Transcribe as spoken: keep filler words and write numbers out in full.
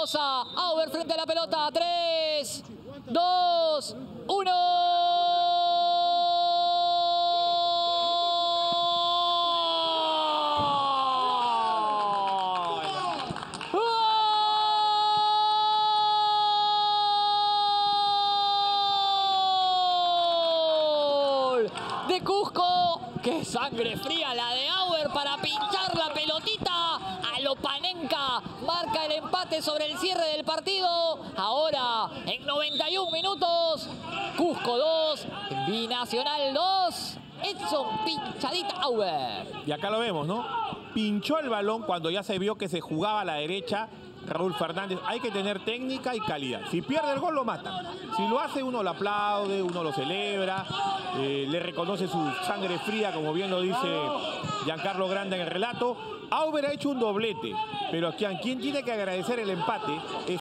Sosa. Auber frente a la pelota. tres, dos, uno. De Cusco, qué sangre fría la de Auber para pinchar la pelotita a lo Panenka, marca el empate sobre el cierre del partido. Ahora en noventa y un minutos, Cusco dos, Binacional dos, Edson pinchadita Auber. Y acá lo vemos, ¿no? Pinchó el balón cuando ya se vio que se jugaba a la derecha. Raúl Fernández, hay que tener técnica y calidad. Si pierde el gol, lo matan. Si lo hace, uno lo aplaude, uno lo celebra, eh, le reconoce su sangre fría, como bien lo dice Giancarlo Granda en el relato. Auber ha hecho un doblete, pero a quien tiene que agradecer el empate es